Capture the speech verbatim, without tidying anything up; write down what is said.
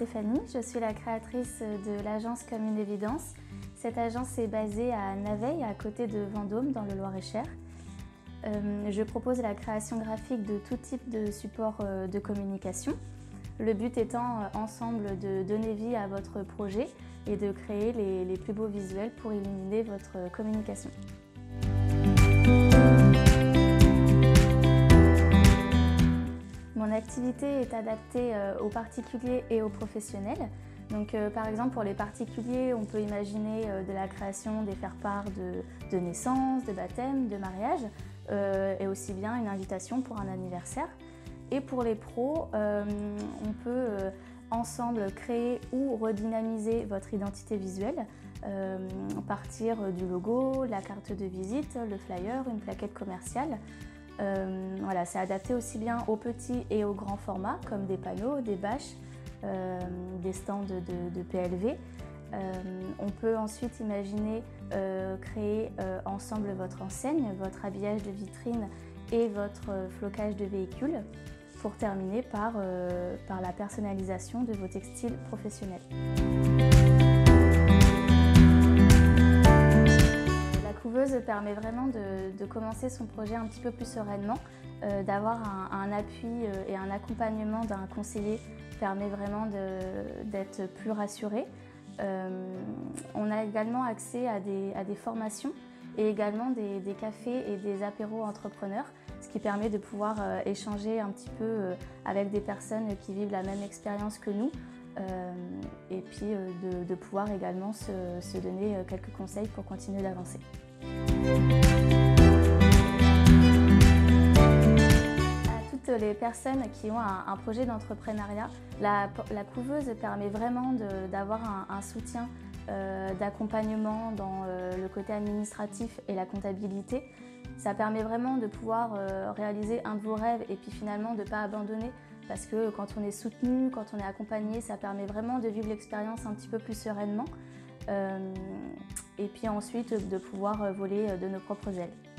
Stéphanie, je suis la créatrice de l'agence Comme une évidence. Cette agence est basée à Naveil, à côté de Vendôme, dans le Loir-et-Cher. Euh, je propose la création graphique de tout type de support euh, de communication. Le but étant euh, ensemble de donner vie à votre projet et de créer les, les plus beaux visuels pour illuminer votre communication. Mon activité est adaptée aux particuliers et aux professionnels. Donc, euh, par exemple, pour les particuliers, on peut imaginer euh, de la création des faire-part de, de naissance, de baptême, de mariage, euh, et aussi bien une invitation pour un anniversaire. Et pour les pros, euh, on peut euh, ensemble créer ou redynamiser votre identité visuelle, euh, à partir du logo, la carte de visite, le flyer, une plaquette commerciale. Euh, voilà, c'est adapté aussi bien aux petits et aux grands formats, comme des panneaux, des bâches, euh, des stands de, de P L V. Euh, on peut ensuite imaginer euh, créer euh, ensemble votre enseigne, votre habillage de vitrine et votre euh, flocage de véhicules, pour terminer par, euh, par la personnalisation de vos textiles professionnels. La couveuse permet vraiment de, de commencer son projet un petit peu plus sereinement, euh, d'avoir un, un appui et un accompagnement d'un conseiller permet vraiment d'être plus rassuré. Euh, on a également accès à des, à des formations et également des, des cafés et des apéros entrepreneurs, ce qui permet de pouvoir euh, échanger un petit peu euh, avec des personnes qui vivent la même expérience que nous, euh, et puis euh, de, de pouvoir également se, se donner quelques conseils pour continuer d'avancer. À toutes les personnes qui ont un, un projet d'entrepreneuriat, la, la couveuse permet vraiment d'avoir un, un soutien euh, d'accompagnement dans euh, le côté administratif et la comptabilité. Ça permet vraiment de pouvoir euh, réaliser un de vos rêves et puis finalement de ne pas abandonner, parce que quand on est soutenu, quand on est accompagné, ça permet vraiment de vivre l'expérience un petit peu plus sereinement. Euh, et puis ensuite de pouvoir voler de nos propres ailes.